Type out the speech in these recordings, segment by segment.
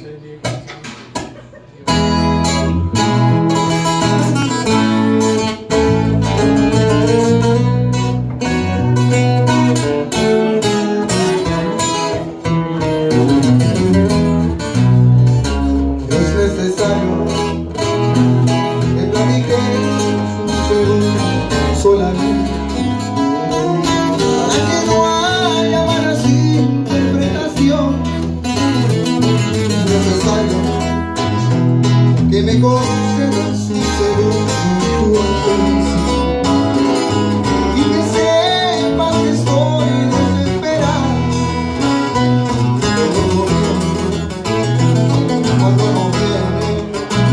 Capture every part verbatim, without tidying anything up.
Que me concedas un segundo tu atención y que sepas que estoy desesperado cuando no viene.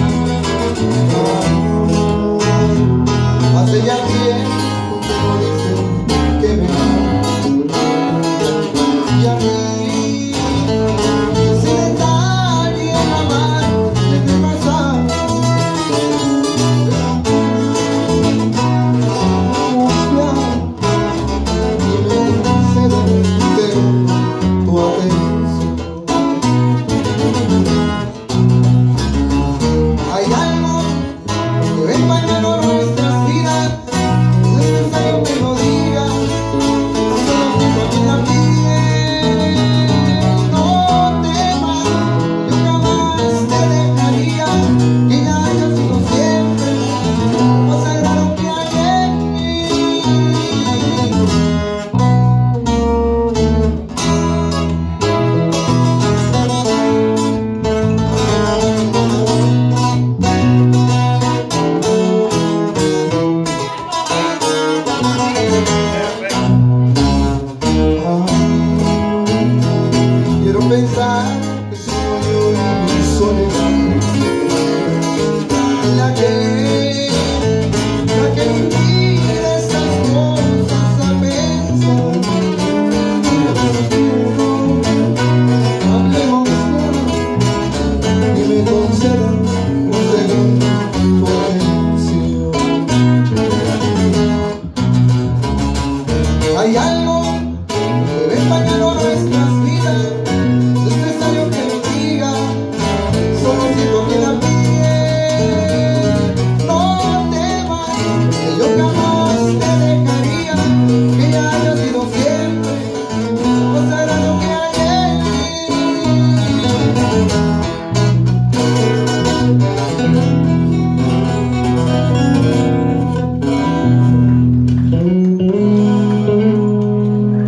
Hace ya tiempo que no dicen que me aman y a mí pensar que